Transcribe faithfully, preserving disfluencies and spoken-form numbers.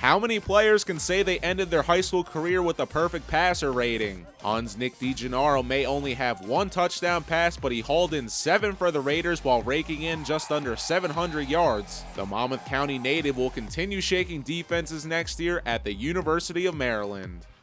How many players can say they ended their high school career with a perfect passer rating? Huns' Nick DeGennaro may only have one touchdown pass, but he hauled in seven for the Raiders while raking in just under seven hundred yards. The Monmouth County native will continue shaking defenses next year at the University of Maryland.